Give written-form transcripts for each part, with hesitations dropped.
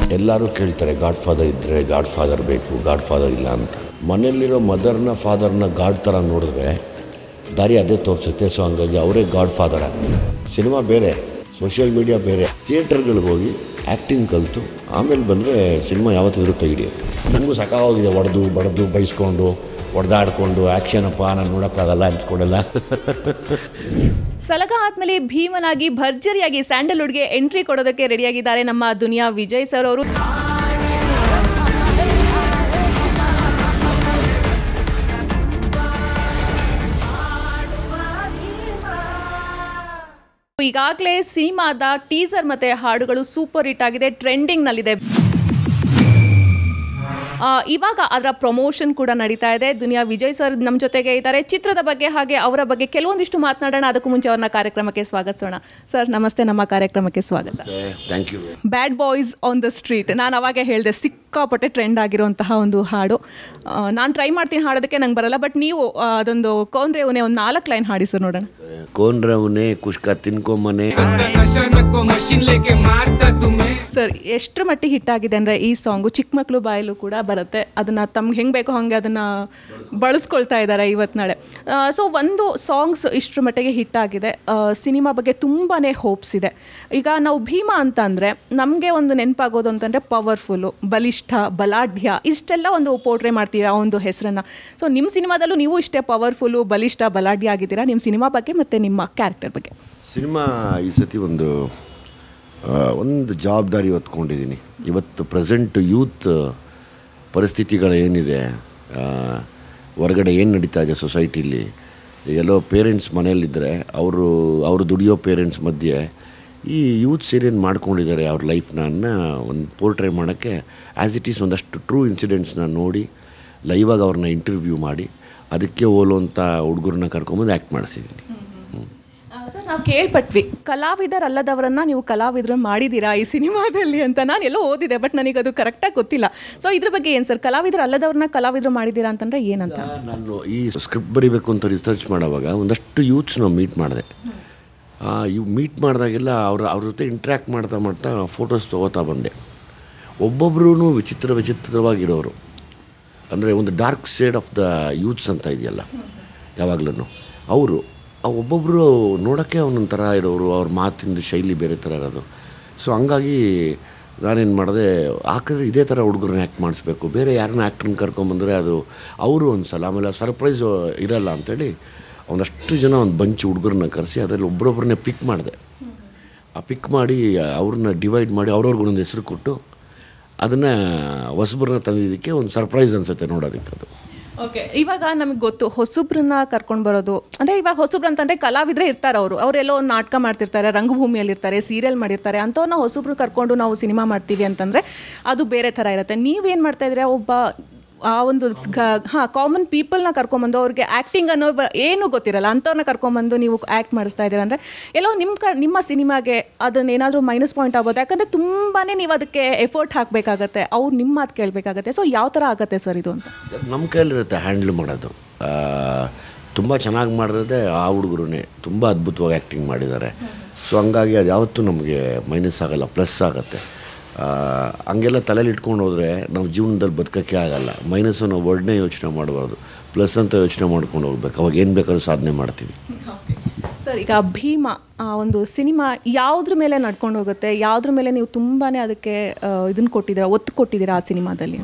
ಎಲ್ಲರೂ ಕೇಳ್ತಾರೆ godfather ಇದ್ದರೆ ಗಾಡ್ ಫಾದರ್ ಬೇಕು, ಗಾಡ್ ಫಾದರ್ ಇಲ್ಲ ಅಂತ. ಮನೆಯಲ್ಲಿರೋ ಮದರ್ನ ಫಾದರ್ನ ಗಾಡ್ ಥರ ನೋಡಿದ್ರೆ ದಾರಿ ಅದೇ ತೋರಿಸುತ್ತೆ. ಸೊ ಹಂಗಾಗಿ ಅವರೇ ಗಾಡ್ ಫಾದರ್ ಆಗ್ತಾರೆ. ಸಿನಿಮಾ ಬೇರೆ, ಸೋಷಿಯಲ್ ಮೀಡಿಯಾ ಬೇರೆ. ಥಿಯೇಟರ್ಗಳಿಗೆ ಹೋಗಿ ಆ್ಯಕ್ಟಿಂಗ್ ಕಲಿತು ಆಮೇಲೆ ಬಂದರೆ ಸಿನಿಮಾ ಯಾವತ್ತಿದ್ರೂ ಕೈ ಹಿಡಿಯುತ್ತೆ. ನನಗೂ ಸಾಕಾಗಿದೆ ಹೊಡೆದು ಬಡ್ದು ಬೈಸ್ಕೊಂಡು ಹೊಡೆದಾಡ್ಕೊಂಡು ಆ್ಯಕ್ಷನಪ್ಪ ನಾನು ನೋಡೋಕ್ಕಾಗಲ್ಲ ಅನ್ಸ್ಕೊಡಲ್ಲ. ಸಲಗ ಆದ್ಮೇಲೆ ಭೀಮನಾಗಿ ಭರ್ಜರಿಯಾಗಿ ಸ್ಯಾಂಡಲ್ವುಡ್ಗೆ ಎಂಟ್ರಿ ಕೊಡೋದಕ್ಕೆ ರೆಡಿಯಾಗಿದ್ದಾರೆ ನಮ್ಮ ದುನಿಯಾ ವಿಜಯ್ ಸರ್ ಅವರು. ಈಗಾಗಲೇ ಸಿನಿಮಾದ ಟೀಸರ್ ಮತ್ತೆ ಹಾಡುಗಳು ಸೂಪರ್ ಹಿಟ್ ಆಗಿದೆ, ಟ್ರೆಂಡಿಂಗ್ನಲ್ಲಿದೆ. ಇವಾಗ ಅದರ ಪ್ರಮೋಷನ್ ಕೂಡ ನಡೀತಾ ಇದೆ. ದುನಿಯಾ ವಿಜಯ್ ಸರ್ ನಮ್ಮ ಜೊತೆಗೆ ಇದ್ದಾರೆ. ಚಿತ್ರದ ಬಗ್ಗೆ ಹಾಗೆ ಅವರ ಬಗ್ಗೆ ಕೆಲವೊಂದಿಷ್ಟು ಮಾತನಾಡೋಣ. ಅದಕ್ಕೂ ಮುಂಚೆ ಅವ್ರನ್ನ ಕಾರ್ಯಕ್ರಮಕ್ಕೆ ಸ್ವಾಗತಿಸೋಣ. ಸರ್ ನಮಸ್ತೆ, ನಮ್ಮ ಕಾರ್ಯಕ್ರಮಕ್ಕೆ ಸ್ವಾಗತ. Thank you. Bad boys on the street, ನಾನು ಅವಾಗೇ ಹೇಳಿದೆ ಸಿಕ್ಕಾಪಟ್ಟೆ ಟ್ರೆಂಡ್ ಆಗಿರುವಂತಹ ಒಂದು ಹಾಡು. ನಾನು ಟ್ರೈ ಮಾಡ್ತೀನಿ ಹಾಡೋದಕ್ಕೆ, ನಂಗೆ ಬರಲ್ಲ. ಬಟ್ ನೀವು ಅದೊಂದು ಕೋನ್ ರೇವನೆ ಒಂದು 4 ಲೈನ್ ಹಾಡಿ ಸರ್ ನೋಡೋಣ. ಕೋನ್ ರೇವನೆ ಕುಷ್ಕ ತಿನ್ಕೊಂಬನೆ. ಸರ್ ಎಷ್ಟರ ಮಟ್ಟಿಗೆ ಹಿಟ್ ಆಗಿದೆ ಅಂದರೆ ಈ ಸಾಂಗು ಚಿಕ್ಕ ಮಕ್ಕಳು ಬಾಯಲ್ಲೂ ಕೂಡ ಬರುತ್ತೆ. ಅದನ್ನು ತಮ್ಗೆ ಹೆಂಗೆ ಬೇಕೋ ಹಾಗೆ ಅದನ್ನು ಬಳಸ್ಕೊಳ್ತಾ ಇದ್ದಾರೆ ಇವತ್ತು ನಾಳೆ. ಸೊ ಒಂದು ಸಾಂಗ್ಸ್ ಇಷ್ಟರ ಮಟ್ಟಿಗೆ ಹಿಟ್ ಆಗಿದೆ. ಸಿನಿಮಾ ಬಗ್ಗೆ ತುಂಬಾ ಹೋಪ್ಸ್ ಇದೆ. ಈಗ ನಾವು ಭೀಮಾ ಅಂತ ಅಂದರೆ ನಮಗೆ ಒಂದು ನೆನಪಾಗೋದು ಅಂತಂದರೆ ಪವರ್ಫುಲ್ಲು, ಬಲಿಷ್ಠ, ಬಲಾಢ್ಯ, ಇಷ್ಟೆಲ್ಲ ಒಂದು ಪೋರ್ಟ್ರೇ ಮಾಡ್ತೀವಿ ಆ ಒಂದು ಹೆಸರನ್ನು. ಸೊ ನಿಮ್ಮ ಸಿನಿಮಾದಲ್ಲೂ ನೀವು ಇಷ್ಟೇ ಪವರ್ಫುಲ್ಲು, ಬಲಿಷ್ಠ, ಬಲಾಢ್ಯ ಆಗಿದ್ದೀರಾ. ನಿಮ್ಮ ಸಿನಿಮಾ ಬಗ್ಗೆ ಮತ್ತು ನಿಮ್ಮ ಕ್ಯಾರೆಕ್ಟರ್ ಬಗ್ಗೆ. ಸಿನಿಮಾ ಈ ಸತಿ ಒಂದು ಜವಾಬ್ದಾರಿ ಹೊತ್ಕೊಂಡಿದ್ದೀನಿ. ಇವತ್ತು ಪ್ರೆಸೆಂಟ್ ಯೂತ್ ಪರಿಸ್ಥಿತಿಗಳೇನಿದೆ, ಹೊರಗಡೆ ಏನು ನಡೀತಾ ಇದೆ ಸೊಸೈಟಿಲಿ, ಎಲ್ಲೋ ಪೇರೆಂಟ್ಸ್ ಮನೇಲಿದ್ದರೆ ಅವರು ದುಡಿಯೋ ಪೇರೆಂಟ್ಸ್ ಮಧ್ಯೆ ಈ ಯೂತ್ಸ್ ಏನೇನು ಮಾಡ್ಕೊಂಡಿದ್ದಾರೆ ಅವ್ರ ಲೈಫ್ನ ಒಂದು ಪೋರ್ಟ್ರೇ ಮಾಡೋಕ್ಕೆ ಆ್ಯಸ್ ಇಟ್ ಈಸ್ ಒಂದಷ್ಟು ಟ್ರೂ ಇನ್ಸಿಡೆಂಟ್ಸ್ನ ನೋಡಿ ಲೈವಾಗಿ ಅವ್ರನ್ನ ಇಂಟರ್ವ್ಯೂ ಮಾಡಿ ಅದಕ್ಕೆ ಹೋಲುವಂಥ ಹುಡುಗರನ್ನ ಕರ್ಕೊಂಬಂದು ಆ್ಯಕ್ಟ್ ಮಾಡಿಸಿದ್ದೀನಿ. ಸರ್ ನಾವು ಕೇಳ್ಪಟ್ವಿ ಕಲಾವಿದರಲ್ಲದವರನ್ನು ನೀವು ಕಲಾವಿದರು ಮಾಡಿದ್ದೀರಾ ಈ ಸಿನಿಮಾದಲ್ಲಿ ಅಂತ. ನಾನು ಎಲ್ಲೋ ಓದಿದೆ, ಬಟ್ ನನಗದು ಕರೆಕ್ಟಾಗಿ ಗೊತ್ತಿಲ್ಲ. ಸೊ ಇದ್ರ ಬಗ್ಗೆ ಏನು ಸರ್, ಕಲಾವಿದರಲ್ಲದವ್ರನ್ನ ಕಲಾವಿದರು ಮಾಡಿದ್ದೀರಾ ಅಂತಂದರೆ ಏನಂತ? ನಾನು ಈ ಸ್ಕ್ರಿಪ್ಟ್ ಬರೀಬೇಕು ಅಂತ ರಿಸರ್ಚ್ ಮಾಡೋವಾಗ ಒಂದಷ್ಟು ಯೂತ್ಸ್ ನಾವು ಮೀಟ್ ಮಾಡಿದೆ. ಮೀಟ್ ಮಾಡಿದಾಗೆಲ್ಲ ಅವ್ರ ಜೊತೆ ಇಂಟ್ರ್ಯಾಕ್ಟ್ ಮಾಡ್ತಾ ಫೋಟೋಸ್ ತೊಗೋತಾ ಬಂದೆ. ಒಬ್ಬೊಬ್ಬರೂ ವಿಚಿತ್ರವಾಗಿರೋರು, ಅಂದರೆ ಒಂದು dark shade of the youths ಅಂತ ಇದೆಯಲ್ಲ ಯಾವಾಗಲೂ, ಅವರು ಒಬ್ಬೊಬ್ಬರು ನೋಡೋಕ್ಕೆ ಒಂದೊಂದು ಥರ ಇರೋರು, ಅವ್ರ ಮಾತಿಂದ ಶೈಲಿ ಬೇರೆ ಥರ ಇರೋದು. ಸೊ ಹಂಗಾಗಿ ನಾನೇನು ಮಾಡಿದೆ, ಹಾಕಿದ್ರೆ ಇದೇ ಥರ ಹುಡುಗರನ್ನ ಆ್ಯಕ್ಟ್ ಮಾಡಿಸ್ಬೇಕು, ಬೇರೆ ಯಾರನ್ನ ಆ್ಯಕ್ಟ್ರನ್ನ ಕರ್ಕೊಂಬಂದರೆ ಅದು ಅವರು ಒಂದು ಸಲ ಆಮೇಲೆ ಸರ್ಪ್ರೈಸ್ ಇರೋಲ್ಲ ಅಂಥೇಳಿ ಒಂದಷ್ಟು ಜನ ಒಂದು ಬಂಚ್ ಹುಡುಗರನ್ನ ಕರೆಸಿ ಅದರಲ್ಲಿ ಒಬ್ಬರೊಬ್ಬರನ್ನೇ ಪಿಕ್ ಮಾಡಿದೆ. ಆ ಪಿಕ್ ಮಾಡಿ ಅವ್ರನ್ನ ಡಿವೈಡ್ ಮಾಡಿ ಅವ್ರವ್ರಿಗೊಂದು ಹೆಸರು ಕೊಟ್ಟು ಅದನ್ನು ಹೊಸಬ್ರನ್ನ ತಂದಿದ್ದಕ್ಕೆ ಒಂದು ಸರ್ಪ್ರೈಸ್ ಅನಿಸುತ್ತೆ ನೋಡೋದಕ್ಕೆ. ಅದು ಓಕೆ. ಇವಾಗ ನಮಗೆ ಗೊತ್ತು ಹೊಸಬ್ರನ್ನ ಕರ್ಕೊಂಡು ಬರೋದು ಅಂದರೆ, ಇವಾಗ ಹೊಸಬ್ರು ಅಂತಂದರೆ ಕಲಾವಿದರೆ ಇರ್ತಾರೆ, ಅವರೆಲ್ಲೋ ಒಂದು ನಾಟಕ ಮಾಡ್ತಿರ್ತಾರೆ, ರಂಗಭೂಮಿಯಲ್ಲಿರ್ತಾರೆ, ಸೀರಿಯಲ್ ಮಾಡಿರ್ತಾರೆ, ಅಂಥವ್ರನ್ನ ಹೊಸಬ್ರು ಕರ್ಕೊಂಡು ನಾವು ಸಿನಿಮಾ ಮಾಡ್ತೀವಿ ಅಂತಂದರೆ ಅದು ಬೇರೆ ಥರ ಇರುತ್ತೆ. ನೀವೇನು ಮಾಡ್ತಾಯಿದ್ರೆ, ಒಬ್ಬ ಆ ಒಂದು ಕಾಮನ್ ಪೀಪಲ್ನ ಕರ್ಕೊಂಬಂದು ಅವ್ರಿಗೆ ಆ್ಯಕ್ಟಿಂಗ್ ಅನ್ನೋ ಏನೂ ಗೊತ್ತಿರಲ್ಲ ಅಂಥವ್ರನ್ನ ಕರ್ಕೊಂಬಂದು ನೀವು ಆ್ಯಕ್ಟ್ ಮಾಡಿಸ್ತಾ ಇದ್ದೀರ ಅಂದರೆ ಎಲ್ಲೋ ನಿಮ್ಮ ಸಿನಿಮಾಗೆ ಅದನ್ನೇನಾದರೂ ಮೈನಸ್ ಪಾಯಿಂಟ್ ಆಗ್ಬೋದು. ಯಾಕಂದರೆ ತುಂಬಾ ನೀವು ಅದಕ್ಕೆ ಎಫರ್ಟ್ ಹಾಕಬೇಕಾಗತ್ತೆ, ಅವ್ರು ನಿಮ್ಮ ಮಾತು ಕೇಳಬೇಕಾಗತ್ತೆ. ಸೊ ಯಾವ ಥರ ಆಗುತ್ತೆ ಸರ್ ಇದು ಅಂತ? ನಮ್ಮ ಕೈಲಿರುತ್ತೆ ಹ್ಯಾಂಡ್ಲ್ ಮಾಡೋದು. ತುಂಬ ಚೆನ್ನಾಗಿ ಮಾಡಿರೋದೇ ಆ ಹುಡುಗರೇ ತುಂಬ ಅದ್ಭುತವಾಗಿ ಆ್ಯಕ್ಟಿಂಗ್ ಮಾಡಿದ್ದಾರೆ. ಸೊ ಹಂಗಾಗಿ ಅದು ಯಾವತ್ತೂ ನಮಗೆ ಮೈನಸ್ ಆಗೋಲ್ಲ, ಪ್ಲಸ್ ಆಗುತ್ತೆ. ಹಂಗೆಲ್ಲ ತಲೆಯಲ್ಲಿ ಇಟ್ಕೊಂಡು ಹೋದರೆ ನಾವು ಜೀವನದಲ್ಲಿ ಬದುಕೋಕ್ಕೆ ಆಗಲ್ಲ. ಮೈನಸ್ಸು ನಾವು ವರ್ಡ್ನೇ ಯೋಚನೆ ಮಾಡಬಾರ್ದು, ಪ್ಲಸ್ ಅಂತ ಯೋಚನೆ ಮಾಡ್ಕೊಂಡು ಹೋಗ್ಬೇಕು. ಅವಾಗ ಏನು ಬೇಕಾದ್ರೂ ಸಾಧನೆ ಮಾಡ್ತೀವಿ. ಸರ್ ಈಗ ಭೀಮಾ ಒಂದು ಸಿನಿಮಾ ಯಾವುದ್ರ ಮೇಲೆ ನಡ್ಕೊಂಡು ಹೋಗುತ್ತೆ, ಯಾವುದ್ರ ಮೇಲೆ ನೀವು ತುಂಬಾ ಅದಕ್ಕೆ ಇದನ್ನು ಕೊಟ್ಟಿದ್ದೀರಾ, ಒತ್ತು ಕೊಟ್ಟಿದ್ದೀರಾ ಆ ಸಿನಿಮಾದಲ್ಲಿ?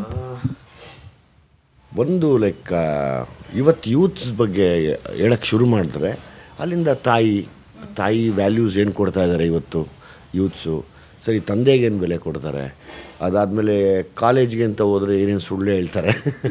ಒಂದು ಲೈಕ್ ಇವತ್ತು ಯೂತ್ಸ್ ಬಗ್ಗೆ ಹೇಳೋಕ್ಕೆ ಶುರು ಮಾಡಿದ್ರೆ ಅಲ್ಲಿಂದ ತಾಯಿ ವ್ಯಾಲ್ಯೂಸ್ ಏನು ಕೊಡ್ತಾ ಇದ್ದಾರೆ ಇವತ್ತು ಯೂತ್ಸು. ಸರಿ, ತಂದೆಗೇನು ಬೆಲೆ ಕೊಡ್ತಾರೆ, ಅದಾದಮೇಲೆ ಕಾಲೇಜ್ಗೆ ಅಂತ ಹೋದರೆ ಏನೇನು ಸುಳ್ಳು ಹೇಳ್ತಾರೆ,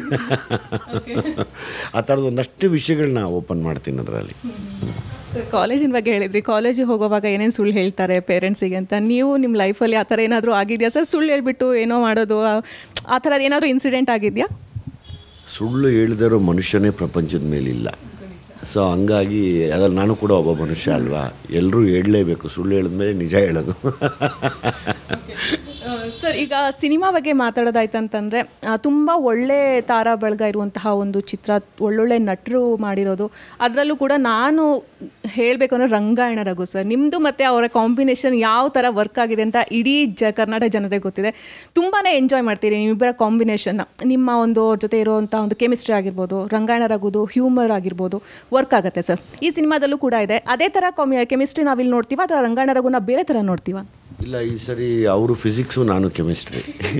ಆ ಥರದ್ದು ಒಂದಷ್ಟು ವಿಷಯಗಳನ್ನ ಓಪನ್ ಮಾಡ್ತೀನಿ ಅದರಲ್ಲಿ. ಸರ್ ಕಾಲೇಜಿನ ಬಗ್ಗೆ ಹೇಳಿದ್ರಿ, ಕಾಲೇಜಿಗೆ ಹೋಗೋವಾಗ ಏನೇನು ಸುಳ್ಳು ಹೇಳ್ತಾರೆ ಪೇರೆಂಟ್ಸಿಗೆ ಅಂತ. ನೀವು ನಿಮ್ಮ ಲೈಫಲ್ಲಿ ಆ ಥರ ಏನಾದರೂ ಆಗಿದೆಯಾ ಸರ್? ಸುಳ್ಳು ಹೇಳ್ಬಿಟ್ಟು ಏನೋ ಮಾಡೋದು, ಆ ಥರದ್ದು ಏನಾದರೂ ಇನ್ಸಿಡೆಂಟ್ ಆಗಿದೆಯಾ? ಸುಳ್ಳು ಹೇಳಿದಿರೋ ಮನುಷ್ಯನೇ ಪ್ರಪಂಚದ ಮೇಲಿಲ್ಲ. ಸೊ ಹಂಗಾಗಿ ಅದ್ರಲ್ಲಿ ನಾನು ಕೂಡ ಒಬ್ಬ ಮನುಷ್ಯ ಅಲ್ವಾ, ಎಲ್ಲರೂ ಹೇಳಲೇಬೇಕು. ಸುಳ್ಳು ಹೇಳಿದ್ಮೇಲೆ ನಿಜ ಹೇಳೋದು. ಸರ್, ಈಗ ಸಿನಿಮಾ ಬಗ್ಗೆ ಮಾತಾಡೋದಾಯ್ತಂತಂದರೆ ತುಂಬ ಒಳ್ಳೆ ತಾರಾ ಬಳಗ ಇರುವಂತಹ ಒಂದು ಚಿತ್ರ, ಒಳ್ಳೊಳ್ಳೆ ನಟರು ಮಾಡಿರೋದು. ಅದರಲ್ಲೂ ಕೂಡ ನಾನು ಹೇಳಬೇಕು ಅಂದರೆ ರಂಗಾಯಣ ರಘು ಸರ್, ನಿಮ್ಮದು ಮತ್ತು ಅವರ ಕಾಂಬಿನೇಷನ್ ಯಾವ ಥರ ವರ್ಕ್ ಆಗಿದೆ ಅಂತ ಇಡೀ ಕರ್ನಾಟಕ ಜನತೆಗೆ ಗೊತ್ತಿದೆ. ತುಂಬಾ ಎಂಜಾಯ್ ಮಾಡ್ತೀರಿ ನೀವಿಬ್ಬರ ಕಾಂಬಿನೇಷನ್ನ. ನಿಮ್ಮ ಒಂದು ಅವ್ರ ಜೊತೆ ಇರುವಂಥ ಒಂದು ಕೆಮಿಸ್ಟ್ರಿ ಆಗಿರ್ಬೋದು, ರಂಗಾಯಣ ರಘುದು ಹ್ಯೂಮರ್ ಆಗಿರ್ಬೋದು, ವರ್ಕ್ ಆಗುತ್ತೆ ಸರ್. ಈ ಸಿನಿಮಾದಲ್ಲೂ ಕೂಡ ಇದೆ. ಅದೇ ಥರ ಕೆಮಿಸ್ಟ್ರಿ ನಾವಿಲ್ಲಿ ನೋಡ್ತೀವ ಅಥವಾ ರಂಗಾಯಣ ರಘುನ ಬೇರೆ ಥರ ನೋಡ್ತೀವ? ಇಲ್ಲ, ಈ ಸರಿ ಅವರು ಫಿಸಿಕ್ಸು, ನಾನು ಕೆಮಿಸ್ಟ್ರಿ.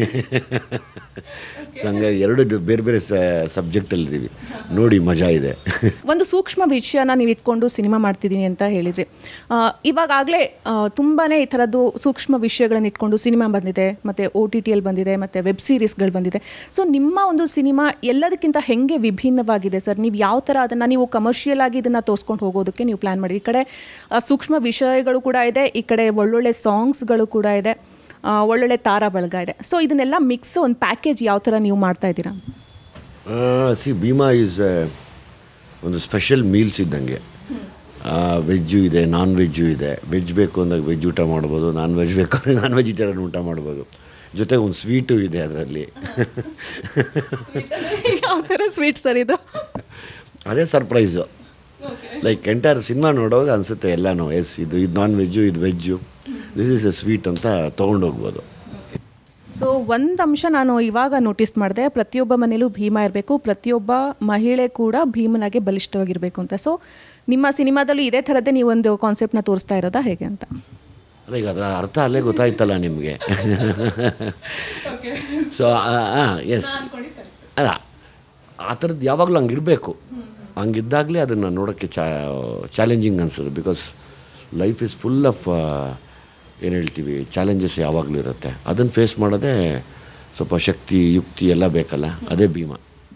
ಸೊ ಹಂಗಾಗಿ ಎರಡು ಬೇರೆ ಬೇರೆ ಸಬ್ಜೆಕ್ಟಲ್ಲಿದ್ದೀವಿ. ನೋಡಿ, ಮಜಾ ಇದೆ. ಒಂದು ಸೂಕ್ಷ್ಮ ವಿಷಯನ ನೀವು ಇಟ್ಕೊಂಡು ಸಿನಿಮಾ ಮಾಡ್ತಿದ್ದೀನಿ ಅಂತ ಹೇಳಿದ್ರಿ. ಇವಾಗಲೇ ತುಂಬಾ ಈ ಥರದ್ದು ಸೂಕ್ಷ್ಮ ವಿಷಯಗಳನ್ನು ಇಟ್ಕೊಂಡು ಸಿನಿಮಾ ಬಂದಿದೆ, ಮತ್ತು OTTಯಲ್ಲಿ ಬಂದಿದೆ, ಮತ್ತು ವೆಬ್ ಸೀರೀಸ್ಗಳು ಬಂದಿದೆ. ಸೊ ನಿಮ್ಮ ಒಂದು ಸಿನಿಮಾ ಎಲ್ಲದಕ್ಕಿಂತ ಹೆಂಗೆ ವಿಭಿನ್ನವಾಗಿದೆ ಸರ್? ನೀವು ಯಾವ ಥರ ಅದನ್ನು ನೀವು ಕಮರ್ಷಿಯಲ್ ಆಗಿ ಇದನ್ನು ತೋರಿಸ್ಕೊಂಡು ಹೋಗೋದಕ್ಕೆ ನೀವು ಪ್ಲ್ಯಾನ್ ಮಾಡಿ? ಈ ಕಡೆ ಸೂಕ್ಷ್ಮ ವಿಷಯಗಳು ಕೂಡ ಇದೆ, ಈ ಕಡೆ ಒಳ್ಳೊಳ್ಳೆ ಸಾಂಗ್ಸ್ಗಳು ಕೂಡ ಇದೆ, ಒಳ್ಳೊಳ್ಳೆ ತಾರಾ ಬಳಗ ಇದೆ. ಸೊ ಇದನ್ನೆಲ್ಲ ಮಿಕ್ಸ್ ಒಂದು ಪ್ಯಾಕೇಜ್ ಯಾವ ಥರ ನೀವು ಮಾಡ್ತಾ ಇದ್ದೀರಾ? ಭೀಮಾ ಈಸ್ ಒಂದು ಸ್ಪೆಷಲ್ ಮೀಲ್ಸ್ ಇದ್ದಂಗೆ. ವೆಜ್ಜು ಇದೆ, ನಾನ್ ವೆಜ್ಜು ಇದೆ. ವೆಜ್ ಬೇಕು ಅಂದಾಗ ವೆಜ್ ಊಟ ಮಾಡ್ಬೋದು, ನಾನ್ ವೆಜ್ ಬೇಕು ಅಂದರೆ ನಾನ್ ವೆಜಿಟೇರಿಯನ್ ಊಟ ಮಾಡ್ಬೋದು. ಜೊತೆಗೆ ಒಂದು ಸ್ವೀಟು ಇದೆ ಅದರಲ್ಲಿ. ಯಾವ ಥರ ಸ್ವೀಟ್ ಸರ್ ಇದು? ಅದೇ ಸರ್ಪ್ರೈಸು. ಲೈಕ್ ಎಂಟೈರ್ ಸಿನಿಮಾ ನೋಡುವಾಗ ಅನಿಸುತ್ತೆ ಎಲ್ಲನೂ, ಇದು ನಾನ್ ವೆಜ್ಜು, ಇದು veg, this is a sweet ಅಂತ ತೊಗೊಂಡೋಗ್ಬೋದು. ಸೊ ಒಂದು ಅಂಶ ನಾನು ಇವಾಗ ನೋಟಿಸ್ ಮಾಡಿದೆ, ಪ್ರತಿಯೊಬ್ಬ ಮನೇಲೂ ಭೀಮ ಇರಬೇಕು, ಪ್ರತಿಯೊಬ್ಬ ಮಹಿಳೆ ಕೂಡ ಭೀಮನಾಗೆ ಬಲಿಷ್ಠವಾಗಿರಬೇಕು ಅಂತ. ಸೊ ನಿಮ್ಮ ಸಿನಿಮಾದಲ್ಲೂ ಇದೇ ಥರದ್ದೇ ನೀವೊಂದು ಕಾನ್ಸೆಪ್ಟನ್ನ ತೋರಿಸ್ತಾ ಇರೋದಾ ಹೇಗೆ ಅಂತ? ಅಲ್ಲ, ಈಗ ಅದರ ಅರ್ಥ ಅಲ್ಲೇ ಗೊತ್ತಾಯ್ತಲ್ಲ ನಿಮಗೆ. ಸೊ ಎಸ್, ಅಲ್ಲ, ಆ ಥರದ್ದು ಯಾವಾಗಲೂ ಹಂಗಿರಬೇಕು. ಹಂಗಿದ್ದಾಗಲೇ ಅದನ್ನು ನೋಡೋಕ್ಕೆ ಚಾಲೆಂಜಿಂಗ್ ಅನಿಸೋದು. Because life is full of ಏನು ಹೇಳ್ತೀವಿ, ಚಾಲೆಂಜಸ್ ಯಾವಾಗಲೂ ಇರುತ್ತೆ. ಅದನ್ನು ಫೇಸ್ ಮಾಡೋದೇ ಸ್ವಲ್ಪ ಶಕ್ತಿ, ಯುಕ್ತಿ ಎಲ್ಲ ಬೇಕಲ್ಲ, ಅದೇ ಭೀಮ.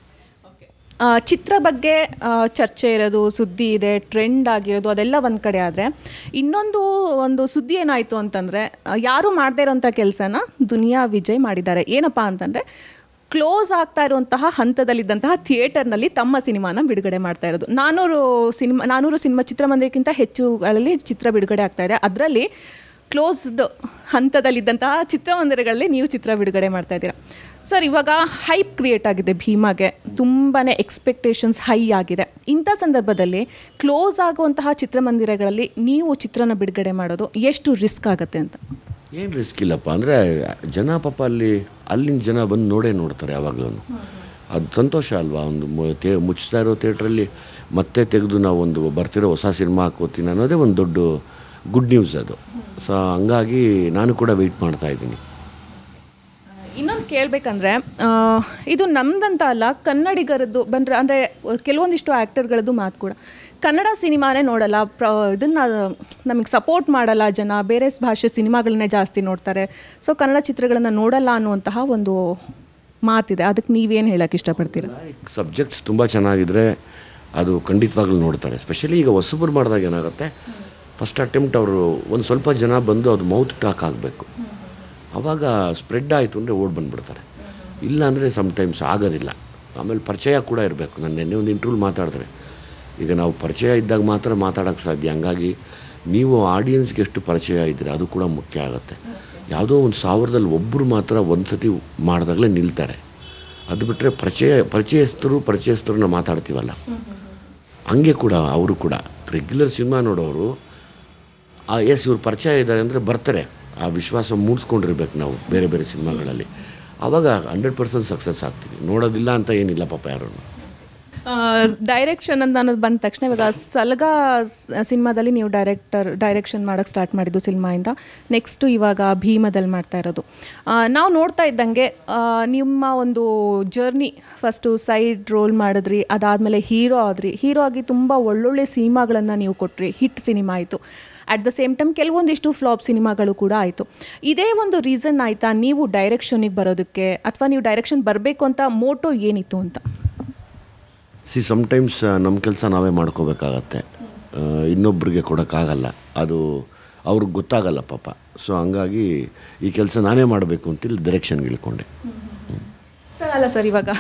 ಚಿತ್ರ ಬಗ್ಗೆ ಚರ್ಚೆ ಇರೋದು, ಸುದ್ದಿ ಇದೆ, ಟ್ರೆಂಡ್ ಆಗಿರೋದು, ಅದೆಲ್ಲ ಒಂದು ಕಡೆ ಆದರೆ ಒಂದು ಸುದ್ದಿ ಏನಾಯಿತು ಅಂತಂದರೆ, ಯಾರೂ ಮಾಡದೇ ಇರೋಂಥ ಕೆಲಸನ ದುನಿಯಾ ವಿಜಯ್ ಮಾಡಿದ್ದಾರೆ. ಏನಪ್ಪ ಅಂತಂದರೆ, ಕ್ಲೋಸ್ ಆಗ್ತಾ ಇರುವಂತಹ ಹಂತದಲ್ಲಿದ್ದಂತಹ ಥಿಯೇಟರ್ನಲ್ಲಿ ತಮ್ಮ ಸಿನಿಮಾನ ಬಿಡುಗಡೆ ಮಾಡ್ತಾ ಇರೋದು. 400 ಸಿನಿಮಾ ಚಿತ್ರಮಂದಿರಕ್ಕಿಂತ ಹೆಚ್ಚುಗಳಲ್ಲಿ ಚಿತ್ರ ಬಿಡುಗಡೆ ಆಗ್ತಾ ಇದೆ. ಅದರಲ್ಲಿ ಕ್ಲೋಸ್ಡ್ ಹಂತದಲ್ಲಿದ್ದಂತಹ ಚಿತ್ರಮಂದಿರಗಳಲ್ಲಿ ನೀವು ಚಿತ್ರ ಬಿಡುಗಡೆ ಮಾಡ್ತಾ ಇದ್ದೀರಾ ಸರ್. ಇವಾಗ ಹೈಪ್ ಕ್ರಿಯೇಟ್ ಆಗಿದೆ ಭೀಮಾಗೆ, ತುಂಬಾ ಎಕ್ಸ್ಪೆಕ್ಟೇಷನ್ಸ್ ಹೈ ಆಗಿದೆ. ಇಂಥ ಸಂದರ್ಭದಲ್ಲಿ ಕ್ಲೋಸ್ ಆಗುವಂತಹ ಚಿತ್ರಮಂದಿರಗಳಲ್ಲಿ ನೀವು ಚಿತ್ರನ ಬಿಡುಗಡೆ ಮಾಡೋದು ಎಷ್ಟು ರಿಸ್ಕ್ ಆಗುತ್ತೆ ಅಂತ? ಏನು ರಿಸ್ಕ್ ಇಲ್ಲಪ್ಪ. ಅಂದರೆ ಜನ ಪಾಪ ಅಲ್ಲಿನ ಜನ ಬಂದು ನೋಡ್ತಾರೆ ಯಾವಾಗಲೂ. ಅದು ಸಂತೋಷ ಅಲ್ವಾ? ಒಂದು ಮುಚ್ತಾ ಇರೋ ಥಿಯೇಟ್ರಲ್ಲಿ ಮತ್ತೆ ತೆಗೆದು ನಾವು ಒಂದು ಬರ್ತಿರೋ ಹೊಸ ಸಿನಿಮಾ ಹಾಕೋತೀನಿ ಅನ್ನೋದೇ ಒಂದು ದೊಡ್ಡ ಗುಡ್ ನ್ಯೂಸ್ ಅದು. ಸೊ ಹಂಗಾಗಿ ನಾನು ಕೂಡ ವೆಯ್ಟ್ ಮಾಡ್ತಾ ಇದ್ದೀನಿ. ಇನ್ನೊಂದು ಕೇಳಬೇಕಂದ್ರೆ, ಇದು ನಮ್ದಂತ ಅಲ್ಲ, ಕನ್ನಡಿಗರದ್ದು ಬಂದರೆ ಅಂದರೆ ಕೆಲವೊಂದಿಷ್ಟು ಆ್ಯಕ್ಟರ್ಗಳದ್ದು ಮಾತು ಕೂಡ, ಕನ್ನಡ ಸಿನಿಮಾನೇ ನೋಡಲ್ಲ, ಇದನ್ನು ನಮಗೆ ಸಪೋರ್ಟ್ ಮಾಡಲ್ಲ ಜನ, ಬೇರೆ ಭಾಷೆ ಸಿನಿಮಾಗಳನ್ನೇ ಜಾಸ್ತಿ ನೋಡ್ತಾರೆ, ಸೊ ಕನ್ನಡ ಚಿತ್ರಗಳನ್ನು ನೋಡಲ್ಲ ಅನ್ನುವಂತಹ ಒಂದು ಮಾತಿದೆ. ಅದಕ್ಕೆ ನೀವೇನು ಹೇಳೋಕ್ಕೆ ಇಷ್ಟಪಡ್ತೀರಾ? ಸಬ್ಜೆಕ್ಟ್ಸ್ ತುಂಬ ಚೆನ್ನಾಗಿದ್ರೆ ಅದು ಖಂಡಿತವಾಗ್ಲೂ ನೋಡ್ತಾರೆ. ಸ್ಪೆಷಲಿ ಈಗ ಹೊಸಬ್ರು ಮಾಡಿದಾಗ ಏನಾಗುತ್ತೆ, ಫಸ್ಟ್ ಅಟೆಂಪ್ಟ್ ಅವರು ಒಂದು ಸ್ವಲ್ಪ ಜನ ಬಂದು ಅದು ಮೌತ್ ಟಾಕ್ ಆಗಬೇಕು. ಆವಾಗ ಸ್ಪ್ರೆಡ್ ಆಯಿತು ಅಂದರೆ ಓಡ್ ಬಂದುಬಿಡ್ತಾರೆ. ಇಲ್ಲ ಅಂದರೆ ಸಮ್ಟೈಮ್ಸ್ ಆಗೋದಿಲ್ಲ. ಆಮೇಲೆ ಪರಿಚಯ ಕೂಡ ಇರಬೇಕು. ನಾನು ನೆನ್ನೆ ಒಂದು ಇಂಟರ್ವ್ಯೂಲ್ ಮಾತಾಡಿದ್ರೆ, ಈಗ ನಾವು ಪರಿಚಯ ಇದ್ದಾಗ ಮಾತ್ರ ಮಾತಾಡೋಕ್ಕೆ ಸಾಧ್ಯ. ಹಂಗಾಗಿ ನೀವು ಆಡಿಯನ್ಸ್ಗೆ ಎಷ್ಟು ಪರಿಚಯ ಇದ್ದರೆ ಅದು ಕೂಡ ಮುಖ್ಯ ಆಗುತ್ತೆ. ಯಾವುದೋ ಒಂದು 1000ರಲ್ಲಿ ಒಬ್ಬರು ಮಾತ್ರ ಒಂದು ಸತಿ ಮಾಡಿದಾಗಲೇ ನಿಲ್ತಾರೆ. ಅದು ಬಿಟ್ಟರೆ ಪರಿಚಯಸ್ಥರನ್ನ ಮಾತಾಡ್ತೀವಲ್ಲ, ಹಂಗೆ ಕೂಡ ಅವರು ಕೂಡ ರೆಗ್ಯುಲರ್ ಸಿನಿಮಾ ನೋಡೋರು ಇವ್ರು ಪರಿಚಯ ಇದ್ದಾರೆ ಅಂದರೆ ಬರ್ತಾರೆ. ಆ ವಿಶ್ವಾಸ ಮೂಡಿಸ್ಕೊಂಡಿರ್ಬೇಕು ನಾವು ಬೇರೆ ಬೇರೆ ಸಿನಿಮಾಗಳಲ್ಲಿ. ಆವಾಗ 100% ಸಕ್ಸಸ್ ಆಗ್ತೀವಿ. ನೋಡೋದಿಲ್ಲ ಅಂತ ಏನಿಲ್ಲ ಪಾಪ ಯಾರು. ಡೈರೆಕ್ಷನ್ ಅಂತ ಅನ್ನೋದು ಬಂದ ತಕ್ಷಣ, ಇವಾಗ ಸಲಗಾ ಸಿನಿಮಾದಲ್ಲಿ ನೀವು ಡೈರೆಕ್ಷನ್ ಮಾಡೋಕ್ಕೆ ಸ್ಟಾರ್ಟ್ ಮಾಡಿದ್ದು ಸಿನಿಮಾಯಿಂದ, ನೆಕ್ಸ್ಟು ಇವಾಗ ಭೀಮದಲ್ಲಿ ಮಾಡ್ತಾ ಇರೋದು. ನಾವು ನೋಡ್ತಾ ಇದ್ದಂಗೆ ನಿಮ್ಮ ಒಂದು ಜರ್ನಿ, ಫಸ್ಟು ಸೈಡ್ ರೋಲ್ ಮಾಡಿದ್ರಿ, ಅದಾದಮೇಲೆ ಹೀರೋ ಆಗಿ ತುಂಬ ಒಳ್ಳೊಳ್ಳೆ ಸಿನಿಮಾಗಳನ್ನು ನೀವು ಕೊಟ್ರಿ, ಹಿಟ್ ಸಿನಿಮಾ ಆಯಿತು. ಅಟ್ ದ ಸೇಮ್ ಟೈಮ್ ಕೆಲವೊಂದಿಷ್ಟು ಫ್ಲಾಪ್ ಸಿನಿಮಾಗಳು ಕೂಡ ಆಯಿತು. ಇದೇ ಒಂದು ರೀಸನ್ ಆಯಿತಾ ನೀವು ಡೈರೆಕ್ಷನಿಗೆ ಬರೋದಕ್ಕೆ, ಅಥವಾ ನೀವು ಡೈರೆಕ್ಷನ್ ಬರಬೇಕು ಅಂತ ಮೋಟೋ ಏನಿತ್ತು ಅಂತ? ಸಮ್ಟೈಮ್ಸ್ ನಮ್ಮ ಕೆಲಸ ನಾವೇ ಮಾಡ್ಕೋಬೇಕಾಗತ್ತೆ, ಇನ್ನೊಬ್ರಿಗೆ ಕೊಡೋಕ್ಕಾಗಲ್ಲ. ಅದು ಅವ್ರಿಗೆ ಗೊತ್ತಾಗಲ್ಲ ಪಾಪ. ಸೊ ಹಂಗಾಗಿ ಈ ಕೆಲಸ ನಾನೇ ಮಾಡಬೇಕು ಅಂತೇಳಿ ಡೈರೆಕ್ಷನ್ಗೆ ಇಳ್ಕೊಂಡೆ. ಸರ್ ಅಲ್ಲ ಸರ್, ಇವಾಗ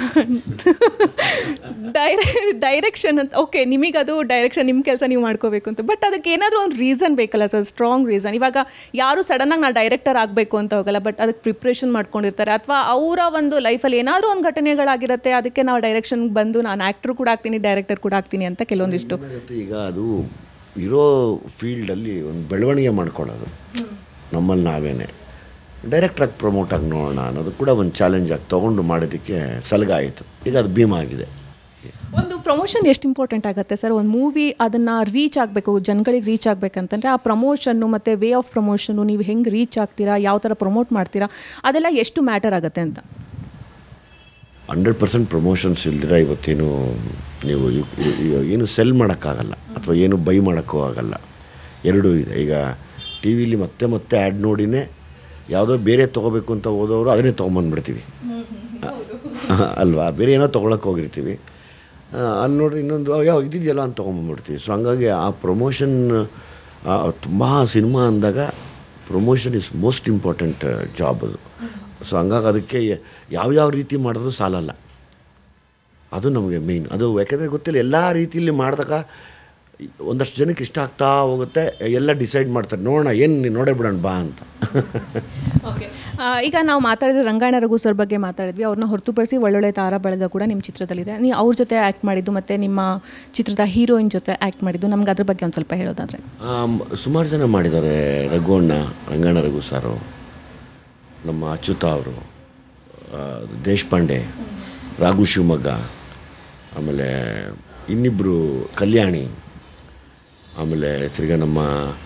ಡೈರೆಕ್ಷನ್ ಅಂತ ಓಕೆ, ನಿಮಗದು ಡೈರೆಕ್ಷನ್ ನಿಮ್ಮ ಕೆಲಸ ನೀವು ಮಾಡ್ಕೋಬೇಕು ಅಂತ, ಬಟ್ ಅದಕ್ಕೆ ಏನಾದರೂ ಒಂದು ರೀಸನ್ ಬೇಕಲ್ಲ ಸರ್, ಸ್ಟ್ರಾಂಗ್ ರೀಸನ್. ಇವಾಗ ಯಾರು ಸಡನ್ನಾಗಿ ನಾನು ಡೈರೆಕ್ಟರ್ ಆಗಬೇಕು ಅಂತ ಹೋಗಲ್ಲ, ಬಟ್ ಅದಕ್ಕೆ ಪ್ರಿಪ್ರೇಷನ್ ಮಾಡ್ಕೊಂಡಿರ್ತಾರೆ, ಅಥವಾ ಅವರ ಒಂದು ಲೈಫಲ್ಲಿ ಏನಾದರೂ ಒಂದು ಘಟನೆಗಳಾಗಿರುತ್ತೆ, ಅದಕ್ಕೆ ನಾವು ಡೈರೆಕ್ಷನ್ಗೆ ಬಂದು ನಾನು ಆ್ಯಕ್ಟ್ರು ಕೂಡ ಆಗ್ತೀನಿ, ಡೈರೆಕ್ಟರ್ ಕೂಡ ಆಗ್ತೀನಿ ಅಂತ ಕೆಲವೊಂದಿಷ್ಟು. ಈಗ ಅದು ಇರೋ ಫೀಲ್ಡಲ್ಲಿ ಒಂದು ಬೆಳವಣಿಗೆ ಮಾಡ್ಕೊಳ್ಳೋದು ನಮ್ಮಲ್ಲಿ ನಾವೇನೆ ಡೈರೆಕ್ಟ್ರಾಗಿ ಪ್ರಮೋಟ್ ಆಗಿ ನೋಡೋಣ ಅನ್ನೋದು ಕೂಡ ಒಂದು ಚಾಲೆಂಜ್ ಆಗಿ ತೊಗೊಂಡು ಮಾಡೋದಕ್ಕೆ ಸಲಗ ಆಯಿತು. ಈಗ ಅದು ಭೀಮ ಆಗಿದೆ. ಒಂದು ಪ್ರಮೋಷನ್ ಎಷ್ಟು ಇಂಪಾರ್ಟೆಂಟ್ ಆಗುತ್ತೆ ಸರ್? ಒಂದು ಮೂವಿ ಅದನ್ನು ರೀಚ್ ಆಗಬೇಕು, ಜನಗಳಿಗೆ ರೀಚ್ ಆಗಬೇಕಂತಂದರೆ ಆ ಪ್ರಮೋಷನ್ನು ಮತ್ತು ವೇ ಆಫ್ ಪ್ರಮೋಷನ್ನು, ನೀವು ಹೆಂಗೆ ರೀಚ್ ಆಗ್ತೀರಾ, ಯಾವ ಥರ ಪ್ರಮೋಟ್ ಮಾಡ್ತೀರಾ, ಅದೆಲ್ಲ ಎಷ್ಟು ಮ್ಯಾಟರ್ ಆಗುತ್ತೆ ಅಂತ? 100% ಪ್ರಮೋಷನ್ಸ್ ಇಲ್ದಿರ ಇವತ್ತೇನು ನೀವು ಏನು ಸೆಲ್ ಮಾಡೋಕ್ಕಾಗಲ್ಲ, ಅಥವಾ ಏನು ಬೈ ಮಾಡೋಕ್ಕೂ ಆಗಲ್ಲ. ಎರಡೂ ಇದೆ. ಈಗ ಟಿ ವಿಲಿ ಮತ್ತೆ ಆ್ಯಡ್ ನೋಡಿನೇ ಯಾವುದೋ ಬೇರೆ ತೊಗೋಬೇಕು ಅಂತ ಹೋದವರು ಅದನ್ನೇ ತೊಗೊಂಬಂದ್ಬಿಡ್ತೀವಿ ಅಲ್ವಾ? ಬೇರೆ ಏನೋ ತೊಗೊಳಕ್ಕೆ ಹೋಗಿರ್ತೀವಿ, ಅಲ್ಲಿ ನೋಡ್ರಿ ಇನ್ನೊಂದು ಯಾವ ಇದಿದೆಯಲ್ಲ ಅಂತ ತೊಗೊಂಬಂದ್ಬಿಡ್ತೀವಿ. ಸೊ ಹಂಗಾಗಿ ಆ ಪ್ರಮೋಷನ್ ತುಂಬ ಸಿನಿಮಾ ಅಂದಾಗ promotion is most important job ಅದು. ಸೊ ಹಂಗಾಗಿ ಅದಕ್ಕೆ ಯಾವ್ಯಾವ ರೀತಿ ಮಾಡಿದ್ರೂ ಸಾಲಲ್ಲ, ಅದು ನಮಗೆ ಮೇಯ್ನ್. ಅದು ಯಾಕೆಂದರೆ ಗೊತ್ತಿಲ್ಲ, ಎಲ್ಲ ರೀತಿಯಲ್ಲಿ ಮಾಡಿದಾಗ ಒಂದಷ್ಟು ಜನಕ್ಕೆ ಇಷ್ಟ ಆಗ್ತಾ ಹೋಗುತ್ತೆ, ಎಲ್ಲ ಡಿಸೈಡ್ ಮಾಡ್ತಾರೆ, ನೋಡೋಣ ಏನು ನೋಡೇ ಬಿಡೋಣ ಬಾ ಅಂತ. ಓಕೆ, ಈಗ ನಾವು ಮಾತಾಡಿದ್ವಿ ರಂಗಾಯಣ ರಘು ಸರ್ ಬಗ್ಗೆ ಮಾತಾಡಿದ್ವಿ. ಅವ್ರನ್ನ ಹೊರತುಪಡಿಸಿ ಒಳ್ಳೊಳ್ಳೆ ತಾರಾ ಬಳಗ ಕೂಡ ನಿಮ್ಮ ಚಿತ್ರದಲ್ಲಿದೆ. ನೀವು ಅವ್ರ ಜೊತೆ ಆ್ಯಕ್ಟ್ ಮಾಡಿದ್ದು ಮತ್ತು ನಿಮ್ಮ ಚಿತ್ರದ ಹೀರೋಯಿನ್ ಜೊತೆ ಆ್ಯಕ್ಟ್ ಮಾಡಿದ್ದು, ನಮ್ಗೆ ಅದ್ರ ಬಗ್ಗೆ ಒಂದು ಸ್ವಲ್ಪ ಹೇಳೋದಾದರೆ. ಸುಮಾರು ಜನ ಮಾಡಿದ್ದಾರೆ. ರಘುವಣ್ಣ, ರಂಗಾಯಣ ರಘು ಸಾರು, ನಮ್ಮ ಅಚ್ಯುತ ಅವರು, ದೇಶಪಾಂಡೆ, ರಾಘು ಶಿವಮೊಗ್ಗ, ಆಮೇಲೆ ಇನ್ನಿಬ್ಬರು ಕಲ್ಯಾಣಿ, ಆಮೇಲೆ ತಿರ್ಗಿ ನಮ್ಮ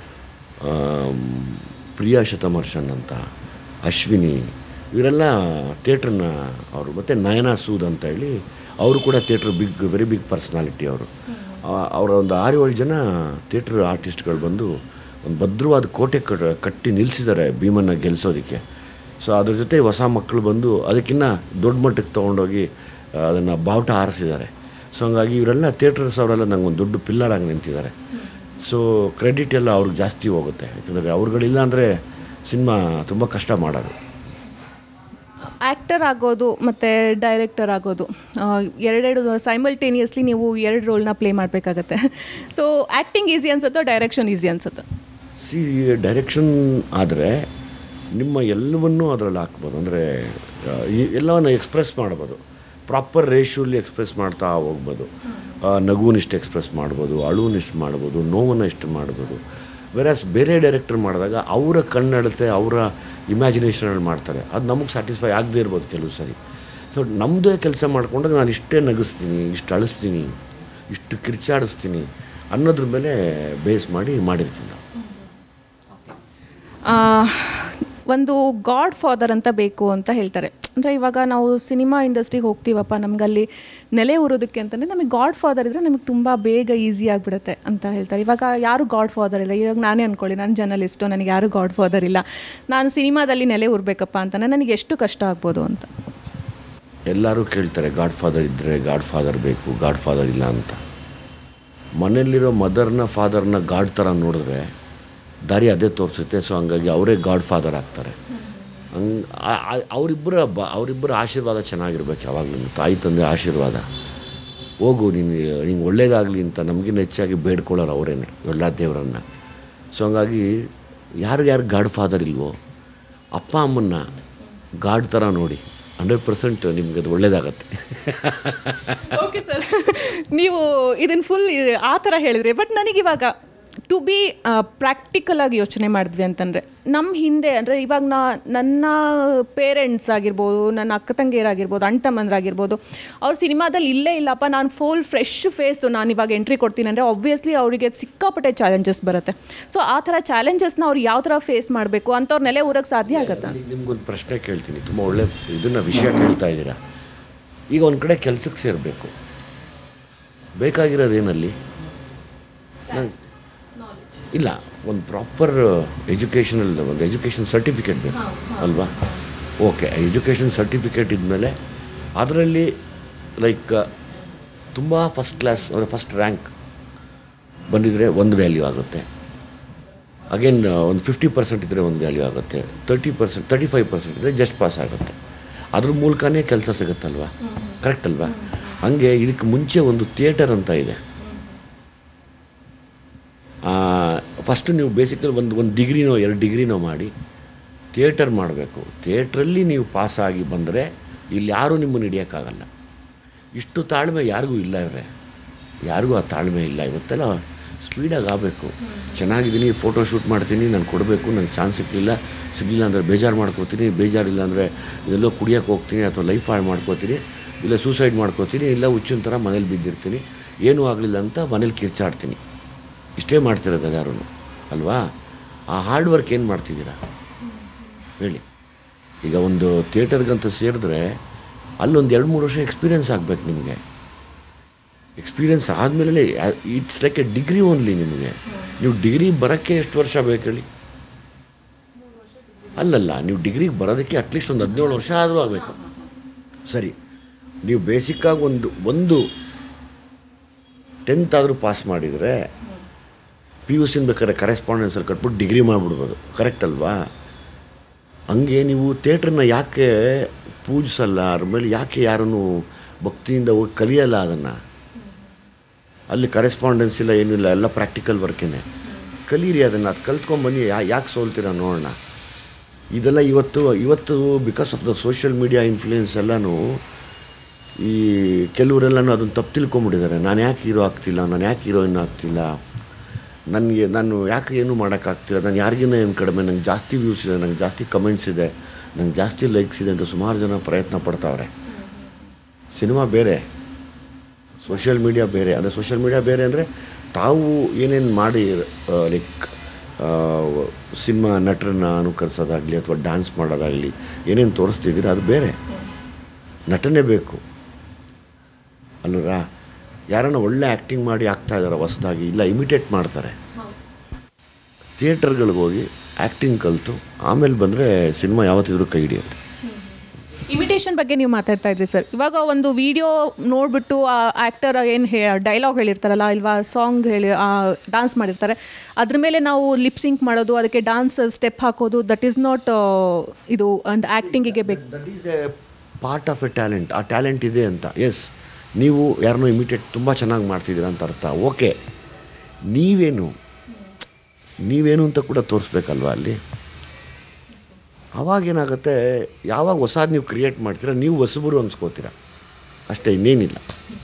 ಪ್ರಿಯಾ ಶತಮರ್ಷನ್ ಅಂತ, ಅಶ್ವಿನಿ, ಇವರೆಲ್ಲ ಥಿಯೇಟ್ರನ್ನ ಅವರು, ಮತ್ತು ನಯನಾ ಸೂದ್ ಅಂತ ಹೇಳಿ ಅವರು ಕೂಡ ಥಿಯೇಟ್ರ್ ವೆರಿ ಬಿಗ್ ಪರ್ಸ್ನಾಲಿಟಿ ಅವರು. ಅವರ ಒಂದು 6-7 ಜನ ಥಿಯೇಟ್ರ್ ಆರ್ಟಿಸ್ಟ್ಗಳು ಬಂದು ಒಂದು ಭದ್ರವಾದ ಕೋಟೆ ಕಟ್ಟಿ ನಿಲ್ಲಿಸಿದ್ದಾರೆ ಭೀಮನ್ನ ಗೆಲ್ಲಿಸೋದಕ್ಕೆ. ಸೊ ಅದ್ರ ಜೊತೆ ಹೊಸ ಮಕ್ಕಳು ಬಂದು ಅದಕ್ಕಿಂತ ದೊಡ್ಡ ಮಟ್ಟಕ್ಕೆ ತೊಗೊಂಡೋಗಿ ಅದನ್ನು ಬಾವುಟ ಹಾರಿಸಿದ್ದಾರೆ. ಸೊ ಹಂಗಾಗಿ ಇವರೆಲ್ಲ ಥಿಯೇಟರ್ಸ್ ಅವರೆಲ್ಲ ನಂಗೆ ಒಂದು ದೊಡ್ಡ ಪಿಲ್ಲರ್ ಆಗಿ ನಿಂತಿದ್ದಾರೆ. ಸೊ ಕ್ರೆಡಿಟ್ ಎಲ್ಲ ಅವ್ರಿಗೆ ಜಾಸ್ತಿ ಹೋಗುತ್ತೆ, ಯಾಕಂದರೆ ಅವ್ರುಗಳಿಲ್ಲ ಅಂದರೆ ಸಿನಿಮಾ ತುಂಬ ಕಷ್ಟ ಮಾಡೋದು. ಆ್ಯಕ್ಟರ್ ಆಗೋದು ಮತ್ತು ಡೈರೆಕ್ಟರ್ ಆಗೋದು ಎರಡೆರಡು ಸೈಮಲ್ಟೇನಿಯಸ್ಲಿ ನೀವು 2 ರೋಲ್ನ ಪ್ಲೇ ಮಾಡಬೇಕಾಗತ್ತೆ. ಸೊ ಆ್ಯಕ್ಟಿಂಗ್ ಈಸಿ ಅನ್ಸುತ್ತೋ, ಡೈರೆಕ್ಷನ್ ಈಸಿ ಅನ್ಸುತ್ತೋ? ಡೈರೆಕ್ಷನ್ ಆದರೆ ನಿಮ್ಮ ಎಲ್ಲವನ್ನೂ ಅದರಲ್ಲಿ ಹಾಕ್ಬೋದು, ಅಂದರೆ ಎಲ್ಲವನ್ನು ಎಕ್ಸ್ಪ್ರೆಸ್ ಮಾಡ್ಬೋದು, ಪ್ರಾಪರ್ ರೇಷಿಯೋಲಿ ಎಕ್ಸ್ಪ್ರೆಸ್ ಮಾಡ್ತಾ ಹೋಗ್ಬೋದು. ನಗುವನ್ನಿಷ್ಟು ಎಕ್ಸ್ಪ್ರೆಸ್ ಮಾಡ್ಬೋದು, ಅಳುವನ್ನಿಷ್ಟು ಮಾಡ್ಬೋದು, ನೋವನ್ನು ಇಷ್ಟು ಮಾಡ್ಬೋದು. ವೆರಾಸ್ ಬೇರೆ ಡೈರೆಕ್ಟರ್ ಮಾಡಿದಾಗ ಅವರ ಕಣ್ಣಳತೆ, ಅವರ ಇಮ್ಯಾಜಿನೇಷನಲ್ಲಿ ಮಾಡ್ತಾರೆ, ಅದು ನಮಗೆ ಸ್ಯಾಟಿಸ್ಫೈ ಆಗದೇ ಇರ್ಬೋದು ಕೆಲವು ಸರಿ. ಸೊ ನಮ್ಮದೇ ಕೆಲಸ ಮಾಡ್ಕೊಂಡಾಗ ನಾನು ಇಷ್ಟೇ ನಗಿಸ್ತೀನಿ, ಇಷ್ಟು ಅಳಿಸ್ತೀನಿ, ಇಷ್ಟು ಕಿರ್ಚಾಡಿಸ್ತೀನಿ ಅನ್ನೋದ್ರ ಮೇಲೆ ಬೇಸ್ ಮಾಡಿರ್ತೀನಿ ನಾವು. ಒಂದು ಗಾಡ್ ಫಾದರ್ ಅಂತ ಬೇಕು ಅಂತ ಹೇಳ್ತಾರೆ. ಅಂದರೆ ಇವಾಗ ನಾವು ಸಿನಿಮಾ ಇಂಡಸ್ಟ್ರಿಗೆ ಹೋಗ್ತೀವಪ್ಪ, ನಮಗಲ್ಲಿ ನೆಲೆ ಉರೋದಕ್ಕೆ ಅಂತಂದರೆ ನಮಗೆ ಗಾಡ್ ಫಾದರ್ ಇದ್ದರೆ ನಮಗೆ ತುಂಬ ಬೇಗ ಈಸಿ ಆಗಿಬಿಡುತ್ತೆ ಅಂತ ಹೇಳ್ತಾರೆ. ಇವಾಗ ಯಾರು ಗಾಡ್ ಫಾದರ್ ಇಲ್ಲ. ಇವಾಗ ನಾನೇ ಅಂದ್ಕೊಳ್ಳಿ, ನಾನು ಜರ್ನಲಿಸ್ಟು, ನನಗೆ ಯಾರೂ ಗಾಡ್ ಫಾದರ್ ಇಲ್ಲ, ನಾನು ಸಿನಿಮಾದಲ್ಲಿ ನೆಲೆ ಉರಬೇಕಪ್ಪ ಅಂತಂದರೆ ನನಗೆ ಎಷ್ಟು ಕಷ್ಟ ಆಗ್ಬೋದು ಅಂತ. ಎಲ್ಲರೂ ಕೇಳ್ತಾರೆ ಗಾಡ್ ಫಾದರ್ ಇದ್ದರೆ ಗಾಡ್ ಫಾದರ್ ಬೇಕು, ಗಾಡ್ ಫಾದರ್ ಇಲ್ಲ ಅಂತ. ಮನೆಯಲ್ಲಿರೋ ಮದರ್ನ ಫಾದರ್ನ ಗಾಡ್ ಥರ ನೋಡಿದ್ರೆ ದಾರಿ ಅದೇ ತೋರಿಸುತ್ತೆ. ಸೊ ಹಂಗಾಗಿ ಅವರೇ ಗಾಡ್ ಫಾದರ್ ಆಗ್ತಾರೆ. ಹಂಗೆ ಅವರಿಬ್ಬರ ಆಶೀರ್ವಾದ ಚೆನ್ನಾಗಿರ್ಬೇಕು ಯಾವಾಗಲೂ. ತಾಯಿ ತಂದೆ ಆಶೀರ್ವಾದ, ಹೋಗು ನಿಂಗೆ ಒಳ್ಳೇದಾಗಲಿ ಅಂತ ನಮಗಿನ್ನ ಹೆಚ್ಚಾಗಿ ಬೇಡ್ಕೊಳ್ಳೋರು ಅವರೇನೆ, ಎಲ್ಲ ದೇವರನ್ನು. ಸೊ ಹಂಗಾಗಿ ಯಾರಿಗ್ಯಾರು ಗಾಡ್ ಫಾದರ್ ಇಲ್ವೋ, ಅಪ್ಪ ಅಮ್ಮನ್ನ ಗಾಡ್ ಥರ ನೋಡಿ, 100% ನಿಮ್ಗೆ ಅದು ಒಳ್ಳೇದಾಗತ್ತೆ. ಓಕೆ ಸರ್, ನೀವು ಇದನ್ನು ಫುಲ್ ಆ ಥರ ಹೇಳಿದ್ರಿ. ಬಟ್ ನನಗಿವಾಗ ಟು ಬಿ ಪ್ರಾಕ್ಟಿಕಲಾಗಿ ಯೋಚನೆ ಮಾಡಿದ್ವಿ ಅಂತಂದರೆ, ನಮ್ಮ ಹಿಂದೆ ಅಂದರೆ ಇವಾಗ ನನ್ನ ಪೇರೆಂಟ್ಸ್ ಆಗಿರ್ಬೋದು, ನನ್ನ ಅಕ್ಕ ತಂಗಿಯರಾಗಿರ್ಬೋದು, ಅಣ್ಣ ತಮ್ಮಂದ್ರಾಗಿರ್ಬೋದು, ಅವ್ರ ಸಿನಿಮಾದಲ್ಲಿ ಇಲ್ಲೇ ಇಲ್ಲಪ್ಪ, ನಾನು ಫುಲ್ ಫ್ರೆಶ್ ಫೇಸು ನಾನು ಇವಾಗ ಎಂಟ್ರಿ ಕೊಡ್ತೀನಿ ಅಂದರೆ ಆಬ್ವಿಯಸ್ಲಿ ಅವರಿಗೆ ಸಿಕ್ಕಾಪಟ್ಟೆ ಚಾಲೆಂಜಸ್ ಬರುತ್ತೆ. ಸೊ ಆ ಥರ ಚಾಲೆಂಜಸ್ನ ಅವ್ರು ಯಾವ ಥರ ಫೇಸ್ ಮಾಡಬೇಕು ಅಂತವ್ರ ನೆಲೆ ಊರಕ್ಕೆ ಸಾಧ್ಯ ಆಗುತ್ತಾ? ನಿಮ್ಗೊಂದು ಪ್ರಶ್ನೆ ಕೇಳ್ತೀನಿ, ತುಂಬ ಒಳ್ಳೆ ಇದನ್ನು ವಿಷಯ ಕೇಳ್ತಾ ಇದ್ದೀರಾ. ಈಗ ಒಂದು ಕಡೆ ಕೆಲಸಕ್ಕೆ ಸೇರಬೇಕು, ಬೇಕಾಗಿರೋದೇನಲ್ಲಿ ಇಲ್ಲ, ಒಂದು ಪ್ರಾಪರ್ ಎಜುಕೇಷನ್ ಸರ್ಟಿಫಿಕೇಟ್ ಬೇಕು ಅಲ್ವಾ? ಓಕೆ, ಎಜುಕೇಷನ್ ಸರ್ಟಿಫಿಕೇಟ್ ಇದ್ಮೇಲೆ ಅದರಲ್ಲಿ ಲೈಕ್ ತುಂಬ ಫಸ್ಟ್ ಕ್ಲಾಸ್ ಅಂದರೆ ಫಸ್ಟ್ ರ್ಯಾಂಕ್ ಬಂದಿದ್ದರೆ ಒಂದು ವ್ಯಾಲ್ಯೂ ಆಗುತ್ತೆ. ಅಗೇನ್ ಒಂದು 50% ಇದ್ದರೆ ಒಂದು ವ್ಯಾಲ್ಯೂ ಆಗುತ್ತೆ, 30%, 35% ಇದ್ದರೆ ಜಸ್ಟ್ ಪಾಸ್ ಆಗುತ್ತೆ. ಅದ್ರ ಮೂಲಕನೇ ಕೆಲಸ ಸಿಗುತ್ತಲ್ವ, ಕರೆಕ್ಟ್ ಅಲ್ವಾ? ಹಾಗೆ ಇದಕ್ಕೆ ಮುಂಚೆ ಒಂದು ಥಿಯೇಟರ್ ಅಂತ ಇದೆ. ಫಸ್ಟು ನೀವು ಬೇಸಿಕಲಿ ಒಂದು ಡಿಗ್ರಿನೋ 2 ಡಿಗ್ರಿನೋ ಮಾಡಿ ಥಿಯೇಟರ್ ಮಾಡಬೇಕು. ಥಿಯೇಟ್ರಲ್ಲಿ ನೀವು ಪಾಸಾಗಿ ಬಂದರೆ ಇಲ್ಲಿ ಯಾರೂ ನಿಮ್ಮನ್ನು ಹಿಡಿಯೋಕ್ಕಾಗಲ್ಲ. ಇಷ್ಟು ತಾಳ್ಮೆ ಯಾರಿಗೂ ಇಲ್ಲ ಇವರೇ, ಯಾರಿಗೂ ಆ ತಾಳ್ಮೆ ಇಲ್ಲ. ಇವತ್ತೆಲ್ಲ ಸ್ಪೀಡಾಗಿ ಆಗಬೇಕು. ಚೆನ್ನಾಗಿದ್ದೀನಿ, ಫೋಟೋ ಶೂಟ್ ಮಾಡ್ತೀನಿ, ನಾನು ಕೊಡಬೇಕು, ನನಗೆ ಚಾನ್ಸ್ ಸಿಗಲಿಲ್ಲ ಅಂದರೆ ಬೇಜಾರು ಮಾಡ್ಕೋತೀನಿ, ಬೇಜಾರಿಲ್ಲ ಅಂದರೆ ಇದೆಲ್ಲೋ ಕುಡಿಯೋಕ್ಕೆ ಹೋಗ್ತೀನಿ, ಅಥವಾ ಲೈಫ್ ಹಾಳು ಮಾಡ್ಕೋತೀನಿ, ಇಲ್ಲ ಸೂಸೈಡ್ ಮಾಡ್ಕೋತೀನಿ, ಇಲ್ಲ ಹುಚ್ಚಿನ ಥರ ಮನೇಲಿ ಬಿದ್ದಿರ್ತೀನಿ, ಏನೂ ಆಗಲಿಲ್ಲ ಅಂತ ಮನೇಲಿ ಕಿರ್ಚಾಡ್ತೀನಿ. ಇಷ್ಟೇ ಮಾಡ್ತಿರೋದು ಯಾರೂ ಅಲ್ವಾ? ಆ ಹಾರ್ಡ್ ವರ್ಕ್ ಏನು ಮಾಡ್ತಿದ್ದೀರಾ ಹೇಳಿ? ಈಗ ಒಂದು ಥಿಯೇಟರ್ಗಂತ ಸೇರಿದ್ರೆ ಅಲ್ಲೊಂದು 2-3 ವರ್ಷ ಎಕ್ಸ್ಪೀರಿಯೆನ್ಸ್ ಆಗಬೇಕು ನಿಮಗೆ. ಎಕ್ಸ್ಪೀರಿಯೆನ್ಸ್ ಆದಮೇಲೆ it's like a degree only ನಿಮಗೆ. ನೀವು ಡಿಗ್ರಿ ಬರೋಕ್ಕೆ ಎಷ್ಟು ವರ್ಷ ಬೇಕು ಹೇಳಿ? ಅಲ್ಲಲ್ಲ, ನೀವು ಡಿಗ್ರಿಗೆ ಬರೋದಕ್ಕೆ ಅಟ್ಲೀಸ್ಟ್ ಒಂದು 17 ವರ್ಷ ಆದರೂ ಆಗಬೇಕು. ಸರಿ, ನೀವು ಬೇಸಿಕ್ಕಾಗಿ ಒಂದು 10th ಆದರೂ ಪಾಸ್ ಮಾಡಿದರೆ PUC ಬೇಕಾದ್ರೆ ಕರೆಸ್ಪಾಂಡೆನ್ಸಲ್ಲಿ ಕಟ್ಬಿಟ್ಟು ಡಿಗ್ರಿ ಮಾಡಿಬಿಡ್ಬೋದು, ಕರೆಕ್ಟ್ ಅಲ್ವಾ? ಹಂಗೆ ನೀವು ಥಿಯೇಟ್ರನ್ನ ಯಾಕೆ ಪೂಜಿಸಲ್ಲ, ಅದ್ರ ಮೇಲೆ ಯಾಕೆ ಯಾರೂ ಭಕ್ತಿಯಿಂದ ಹೋಗಿ ಕಲಿಯಲ್ಲ ಅದನ್ನು? ಅಲ್ಲಿ ಕರೆಸ್ಪಾಂಡೆನ್ಸ್ ಇಲ್ಲ, ಏನೂ ಇಲ್ಲ, ಎಲ್ಲ ಪ್ರಾಕ್ಟಿಕಲ್ ವರ್ಕೇನೆ. ಕಲೀರಿ ಅದನ್ನು, ಅದು ಕಲ್ತ್ಕೊಂಡ್ಬನ್ನಿ. ಯಾಕೆ ಸೋಲ್ತೀರ ನೋಡೋಣ. ಇದೆಲ್ಲ ಇವತ್ತು because of the social media influence ಎಲ್ಲನೂ ಈ ಕೆಲವರೆಲ್ಲನೂ ಅದನ್ನು ತಪ್ಪು ತಿಳ್ಕೊಂಬಿಟ್ಟಿದ್ದಾರೆ. ನಾನು ಯಾಕೆ ಹೀರೋ ಆಗ್ತಿಲ್ಲ, ನಾನು ಯಾಕೆ ಹೀರೋಯಿನ್ ಆಗ್ತಿಲ್ಲ, ನಾನು ಯಾಕೆ ಏನೂ ಮಾಡೋಕ್ಕಾಗ್ತಿಲ್ಲ, ನಾನು ಯಾರಿಗಿನ್ನ ಏನು ಕಡಿಮೆ, ನಂಗೆ ಜಾಸ್ತಿ ವ್ಯೂಸ್ ಇದೆ, ನಂಗೆ ಜಾಸ್ತಿ ಕಮೆಂಟ್ಸ್ ಇದೆ, ನಂಗೆ ಜಾಸ್ತಿ ಲೈಕ್ಸ್ ಇದೆ ಅಂತ ಸುಮಾರು ಜನ ಪ್ರಯತ್ನ ಪಡ್ತಾವ್ರೆ. ಸಿನಿಮಾ ಬೇರೆ, ಸೋಷಿಯಲ್ ಮೀಡಿಯಾ ಬೇರೆ. ಅಂದರೆ ಸೋಷಿಯಲ್ ಮೀಡಿಯಾ ಬೇರೆ ಅಂದರೆ ತಾವು ಏನೇನು ಮಾಡಿ ಲೈಕ್ ಸಿನಿಮಾ ನಟರನ್ನ ಅನುಕರಿಸೋದಾಗಲಿ ಅಥವಾ ಡ್ಯಾನ್ಸ್ ಮಾಡೋದಾಗಲಿ ಏನೇನು ತೋರಿಸ್ತಿದ್ದೀರ ಅದು ಬೇರೆ. ನಟನೆ ಬೇಕು ಅಲ್ವಾ? ಯಾರನ್ನ ಒಳ್ಳೆ ಆ್ಯಕ್ಟಿಂಗ್ ಮಾಡಿ ಆಗ್ತಾಯಿದ್ದಾರೆ ಹೊಸದಾಗಿ, ಇಲ್ಲ ಇಮಿಟೇಟ್ ಮಾಡ್ತಾರೆ. ಥಿಯೇಟರ್ಗಳಿಗೆ ಹೋಗಿ ಆ್ಯಕ್ಟಿಂಗ್ ಕಲಿತು ಆಮೇಲೆ ಬಂದರೆ ಸಿನಿಮಾ ಯಾವತ್ತಿದ್ರೂ ಕೈ ಹಿಡಿಯುತ್ತೆ. ಇಮಿಟೇಷನ್ ಬಗ್ಗೆ ನೀವು ಮಾತಾಡ್ತಾ ಇದ್ರಿ ಸರ್. ಇವಾಗ ಒಂದು ವಿಡಿಯೋ ನೋಡಿಬಿಟ್ಟು ಆ ಆ್ಯಕ್ಟರ್ ಏನು ಡೈಲಾಗ್ ಹೇಳಿರ್ತಾರಲ್ಲ, ಇಲ್ವಾ ಸಾಂಗ್ ಡಾನ್ಸ್ ಮಾಡಿರ್ತಾರೆ, ಅದ್ರ ಮೇಲೆ ನಾವು ಲಿಪ್ಸಿಂಕ್ ಮಾಡೋದು, ಅದಕ್ಕೆ ಡಾನ್ಸ್ ಸ್ಟೆಪ್ ಹಾಕೋದು, ದಟ್ ಈಸ್ ನಾಟ್ ಇದು ಒಂದು ಆ್ಯಕ್ಟಿಂಗಿಗೆ ಬೇಕು. That is a part of a talent. ಆ ಟ್ಯಾಲೆಂಟ್ ಇದೆ ಅಂತ. ಎಸ್, ನೀವು ಯಾರನ್ನೋ ಇಮಿಟೇಟ್ ತುಂಬ ಚೆನ್ನಾಗಿ ಮಾಡ್ತಿದ್ದೀರ ಅಂತ ಅರ್ಥ. ಓಕೆ, ನೀವೇನು ಅಂತ ಕೂಡ ತೋರಿಸ್ಬೇಕಲ್ವ ಅಲ್ಲಿ. ಅವಾಗೇನಾಗುತ್ತೆ, ಯಾವಾಗ ಹೊಸದು ನೀವು ಕ್ರಿಯೇಟ್ ಮಾಡ್ತೀರಾ, ನೀವು ಹೊಸಬರು ಅನ್ಸ್ಕೋತೀರ ಅಷ್ಟೇ, ಇನ್ನೇನಿಲ್ಲ.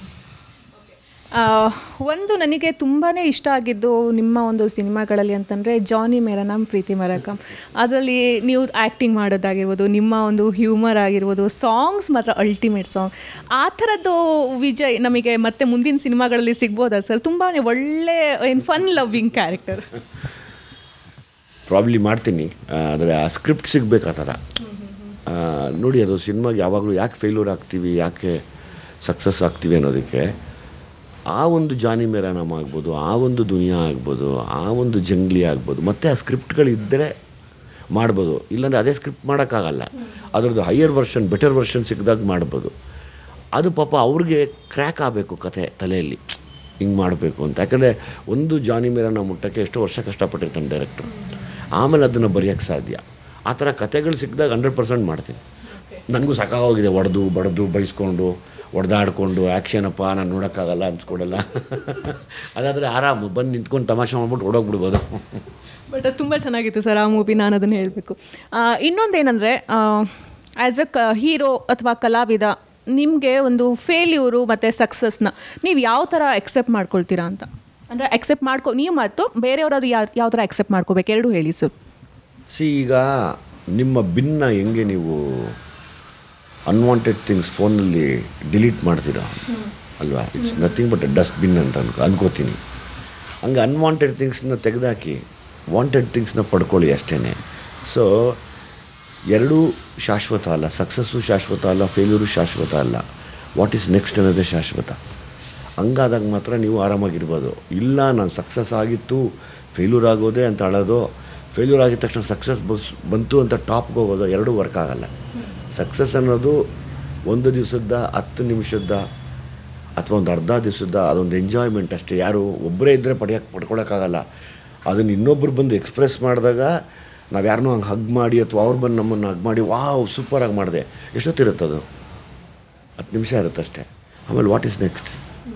ಒಂದು ನನಗೆ ತುಂಬಾ ಇಷ್ಟ ಆಗಿದ್ದು ನಿಮ್ಮ ಒಂದು ಸಿನಿಮಾಗಳಲ್ಲಿ ಅಂತಂದರೆ ಜಾನಿ ಮೇರಾ ನಾಮ್ ಪ್ರೀತಿ ಮೇರಾ ಕಾಮ್. ಅದರಲ್ಲಿ ನೀವು ಆ್ಯಕ್ಟಿಂಗ್ ಮಾಡೋದಾಗಿರ್ಬೋದು, ನಿಮ್ಮ ಒಂದು ಹ್ಯೂಮರ್ ಆಗಿರ್ಬೋದು, ಸಾಂಗ್ಸ್ ಮಾತ್ರ ಅಲ್ಟಿಮೇಟ್ ಸಾಂಗ್. ಆ ಥರದ್ದು ವಿಜಯ್ ನಮಗೆ ಮತ್ತೆ ಮುಂದಿನ ಸಿನಿಮಾಗಳಲ್ಲಿ ಸಿಗ್ಬೋದಾ ಸರ್? ತುಂಬಾ ಒಳ್ಳೆ ಫನ್ ಲವ್ವಿಂಗ್ ಕ್ಯಾರೆಕ್ಟರ್. ಪ್ರಾಬ್ಲಿ ಮಾಡ್ತೀನಿ, ಆದರೆ ಆ ಸ್ಕ್ರಿಪ್ಟ್ ಸಿಗಬೇಕು ಆ ಥರ. ನೋಡಿ, ಅದು ಸಿನಿಮಾಗೆ ಯಾವಾಗಲೂ ಯಾಕೆ ಫೇಲ್ಯೂರ್ ಆಗ್ತೀವಿ, ಯಾಕೆ ಸಕ್ಸಸ್ ಆಗ್ತೀವಿ ಅನ್ನೋದಕ್ಕೆ ಆ ಒಂದು ಜಾನಿ ಮೇರಾ ನಾಮ್ ಆಗ್ಬೋದು, ಆ ಒಂದು ದುನಿಯಾ ಆಗ್ಬೋದು, ಆ ಒಂದು ಜಂಗ್ಲಿ ಆಗ್ಬೋದು, ಮತ್ತು ಆ ಸ್ಕ್ರಿಪ್ಟ್ಗಳಿದ್ದರೆ ಮಾಡ್ಬೋದು. ಇಲ್ಲಾಂದರೆ ಅದೇ ಸ್ಕ್ರಿಪ್ಟ್ ಮಾಡೋಕ್ಕಾಗಲ್ಲ. ಅದರದ್ದು ಹೈಯರ್ ವರ್ಷನ್, ಬೆಟರ್ ವರ್ಷನ್ ಸಿಕ್ಕಿದಾಗ ಮಾಡ್ಬೋದು. ಅದು ಪಾಪ ಅವ್ರಿಗೆ ಕ್ರ್ಯಾಕ್ ಆಗಬೇಕು ಕತೆ ತಲೆಯಲ್ಲಿ, ಹಿಂಗೆ ಮಾಡಬೇಕು ಅಂತ. ಯಾಕಂದರೆ ಒಂದು ಜಾನಿ ಮೇರಾ ನಾಮ್ ಮುಟ್ಟಕ್ಕೆ ಎಷ್ಟೋ ವರ್ಷ ಕಷ್ಟಪಟ್ಟಿರ್ತಾನೆ ಡೈರೆಕ್ಟ್ರು, ಆಮೇಲೆ ಅದನ್ನು ಬರೆಯೋಕ್ಕೆ ಸಾಧ್ಯ. ಆ ಥರ ಕತೆಗಳು ಸಿಕ್ಕಿದಾಗ 100% ಮಾಡ್ತೀನಿ. ನನಗೂ ಸಾಕಾಗೋಗಿದೆ ಹೊಡೆದು ಬಡ್ದು ಬೈಸ್ಕೊಂಡು ಹೊಡೆದಾಡ್ಕೊಂಡು ಆ್ಯಕ್ಷನಪ್ಪ ನಾನು ನೋಡೋಕ್ಕಾಗಲ್ಲ ಅನ್ಸ್ಕೊಡಲ್ಲ. ಅದಾದರೆ ಆರಾಮು ಬಂದು ನಿಂತ್ಕೊಂಡು ತಮಾಷೆ ಮಾಡ್ಬಿಟ್ಟು ಓಡೋಗ್ಬಿಡ್ಬೋದು. ಬಟ್ ಅದು ತುಂಬ ಚೆನ್ನಾಗಿತ್ತು ಸರ್ ಆ ಮೂವಿ, ನಾನು ಅದನ್ನು ಹೇಳಬೇಕು. ಇನ್ನೊಂದೇನೆಂದರೆ, ಆ್ಯಸ್ ಅ ಹೀರೋ ಅಥವಾ ಕಲಾವಿದ ನಿಮಗೆ ಒಂದು ಫೇಲ್ಯೂರು ಮತ್ತು ಸಕ್ಸಸ್ನ ನೀವು ಯಾವ ಥರ ಎಕ್ಸೆಪ್ಟ್ ಮಾಡ್ಕೊಳ್ತೀರಾ ಅಂತ? ಅಂದರೆ ಎಕ್ಸೆಪ್ಟ್ ನೀವು ಮತ್ತು ಬೇರೆಯವ್ರದ್ದು ಯಾವ ಥರ ಎಕ್ಸೆಪ್ಟ್ ಮಾಡ್ಕೋಬೇಕು, ಎರಡೂ ಹೇಳಿ ಸರ್. ಈಗ ನಿಮ್ಮ ಬಿನ್ನ ಹೆಂಗೆ ನೀವು ಅನ್ವಾಂಟೆಡ್ ಥಿಂಗ್ಸ್ ಫೋನಲ್ಲಿ ಡಿಲೀಟ್ ಮಾಡ್ತೀರಾ ಅಲ್ವಾ? ಇಟ್ಸ್ ನಥಿಂಗ್ ಬಟ್ ಡಸ್ಟ್ಬಿನ್ ಅಂತ ಅನ್ಕೋತೀನಿ. ಹಂಗೆ ಅನ್ವಾಂಟೆಡ್ ಥಿಂಗ್ಸ್ನ ತೆಗೆದಾಕಿ ವಾಂಟೆಡ್ ಥಿಂಗ್ಸ್ನ ಪಡ್ಕೊಳ್ಳಿ ಅಷ್ಟೇ. ಸೊ ಎರಡೂ ಶಾಶ್ವತ ಅಲ್ಲ, ಸಕ್ಸಸ್ಸು ಶಾಶ್ವತ ಅಲ್ಲ, ಫೇಲ್ಯೂರು ಶಾಶ್ವತ ಅಲ್ಲ. ವಾಟ್ ಈಸ್ ನೆಕ್ಸ್ಟ್ ಅನ್ನೋದೇ ಶಾಶ್ವತ. ಹಂಗಾದಾಗ ಮಾತ್ರ ನೀವು ಆರಾಮಾಗಿರ್ಬೋದು. ಇಲ್ಲ ನಾನು ಸಕ್ಸಸ್ ಆಗಿತ್ತು ಫೇಲ್ಯೂರ್ ಆಗೋದೇ ಅಂತ ಅಳೋದು, ಫೇಲ್ಯೂರ್ ಆಗಿದ ತಕ್ಷಣ ಸಕ್ಸಸ್ ಬಂತು ಅಂತ ಟಾಪ್ಗೆ ಹೋಗೋದು, ಎರಡೂ ವರ್ಕ್ ಆಗೋಲ್ಲ. ಸಕ್ಸಸ್ ಅನ್ನೋದು 1 ದಿವಸದ 10 ನಿಮಿಷದ ಅಥವಾ ಒಂದು ಅರ್ಧ ದಿವಸದ ಅದೊಂದು ಎಂಜಾಯ್ಮೆಂಟ್ ಅಷ್ಟೇ. ಯಾರು ಒಬ್ಬರೇ ಇದ್ದರೆ ಪಡ್ಕೊಳಕ್ಕಾಗಲ್ಲ. ಅದನ್ನು ಇನ್ನೊಬ್ಬರು ಬಂದು ಎಕ್ಸ್ಪ್ರೆಸ್ ಮಾಡಿದಾಗ ನಾವು ಯಾರನ್ನೂ ಹಂಗೆ ಹಗ್ ಮಾಡಿ ಅಥವಾ ಅವ್ರು ಬಂದು ನಮ್ಮನ್ನು ಹಗ್ ಮಾಡಿ ವಾವ್ ಸೂಪರಾಗಿ ಮಾಡಿದೆ ಎಷ್ಟೊತ್ತಿರುತ್ತೆ ಅದು 10 ನಿಮಿಷ ಇರುತ್ತೆ ಅಷ್ಟೇ. ಆಮೇಲೆ ವಾಟ್ ಈಸ್ ನೆಕ್ಸ್ಟ್?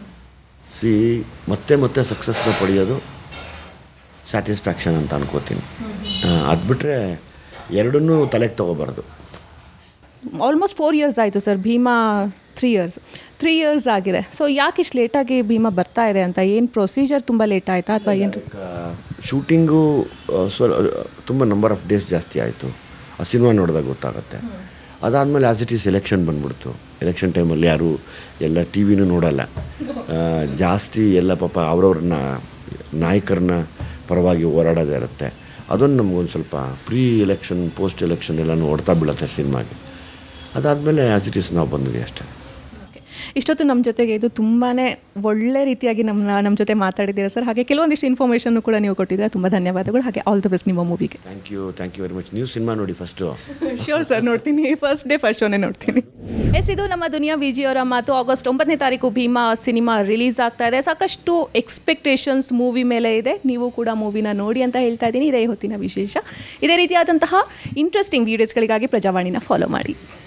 ಮತ್ತೆ ಸಕ್ಸಸ್ನ ಪಡೆಯೋದು ಸ್ಯಾಟಿಸ್ಫ್ಯಾಕ್ಷನ್ ಅಂತ ಅನ್ಕೋತೀನಿ. ಅದು ಬಿಟ್ಟರೆ ಎರಡನ್ನೂ ತಲೆಗೆ ತೊಗೋಬಾರ್ದು. ಆಲ್ಮೋಸ್ಟ್ 4 ಇಯರ್ಸ್ ಆಯಿತು ಸರ್, ಭೀಮಾ 3 ಇಯರ್ಸ್ ಆಗಿದೆ. ಸೊ ಯಾಕೆ ಇಷ್ಟು ಲೇಟಾಗಿ ಭೀಮಾ ಬರ್ತಾ ಇದೆ ಅಂತ? ಏನು ಪ್ರೊಸೀಜರ್ ತುಂಬ ಲೇಟ್ ಆಯಿತಾ ಅಥವಾ ಏನು? ಶೂಟಿಂಗು ತುಂಬ ನಂಬರ್ ಆಫ್ ಡೇಸ್ ಜಾಸ್ತಿ ಆಯಿತು. ಆ ಸಿನಿಮಾ ನೋಡಿದಾಗ ಗೊತ್ತಾಗುತ್ತೆ. ಅದಾದಮೇಲೆ ಆ್ಯಸ್ ಇಟ್ ಈಸ್ ಎಲೆಕ್ಷನ್ ಬಂದ್ಬಿಡ್ತು. ಎಲೆಕ್ಷನ್ ಟೈಮಲ್ಲಿ ಯಾರು ಎಲ್ಲ ಟಿ ವಿನೂ ನೋಡೋಲ್ಲ, ಜಾಸ್ತಿ ಎಲ್ಲ ಪಾಪ ಅವ್ರವ್ರನ್ನ ನಾಯಕರನ್ನ ಪರವಾಗಿ ಹೋರಾಡೋದೇ ಇರುತ್ತೆ. ಅದೊಂದು ನಮಗೊಂದು ಸ್ವಲ್ಪ ಪ್ರೀ ಎಲೆಕ್ಷನ್ ಪೋಸ್ಟ್ ಎಲೆಕ್ಷನ್ ಎಲ್ಲನೂ ಹೊಡ್ತಾ ಬೀಳುತ್ತೆ ಸಿನಿಮಾಗೆ. ಅದಾದಮೇಲೆ ಆ್ಯಸ್ ಇಟ್ ಈಸ್ ನಾವು ಬಂದ್ವಿ ಅಷ್ಟೇ. ಇಷ್ಟೊತ್ತು ನಮ್ಮ ಜೊತೆಗೆ ಇದು ತುಂಬಾ ಒಳ್ಳೆ ರೀತಿಯಾಗಿ ನಮ್ಮ ಜೊತೆ ಮಾತಾಡಿದ್ದೀರಾ ಸರ್. ಹಾಗೆ ಕೆಲವೊಂದಿಷ್ಟು ಇನ್ಫಾರ್ಮೇಷನ್ನು ಕೂಡ ನೀವು ಕೊಟ್ಟಿದ್ದೀರಾ. ತುಂಬ ಧನ್ಯವಾದಗಳು. ಹಾಗೆ ಆಲ್ ದ ಬೆಸ್ಟ್ ನಿಮ್ಮ ಮೂವಿಗೆ. Thank you very much. ನೀವು ಸಿನಿಮಾ ನೋಡಿ ಫಸ್ಟು. ಶ್ಯೂರ್ ಸರ್, ನೋಡ್ತೀನಿ. ಫಸ್ಟ್ ಶೋನೇ ನೋಡ್ತೀನಿ. ಇದು ನಮ್ಮ ದುನಿಯಾ ವಿಜಿ ಅವರ ಮಾತು. ಆಗಸ್ಟ್ 9ನೇ ತಾರೀಕು ಭೀಮಾ ಸಿನಿಮಾ ರಿಲೀಸ್ ಆಗ್ತಾ ಇದೆ. ಸಾಕಷ್ಟು ಎಕ್ಸ್ಪೆಕ್ಟೇಷನ್ಸ್ ಮೂವಿ ಮೇಲೆ ಇದೆ. ನೀವು ಕೂಡ ಮೂವಿನ ನೋಡಿ ಅಂತ ಹೇಳ್ತಾ ಇದ್ದೀನಿ. ಇದೇ ಹೊತ್ತಿನ ವಿಶೇಷ. ಇದೇ ರೀತಿಯಾದಂತಹ ಇಂಟ್ರೆಸ್ಟಿಂಗ್ ವೀಡಿಯೋಸ್ಗಳಿಗಾಗಿ ಪ್ರಜಾವಾಣಿನ ಫಾಲೋ ಮಾಡಿ.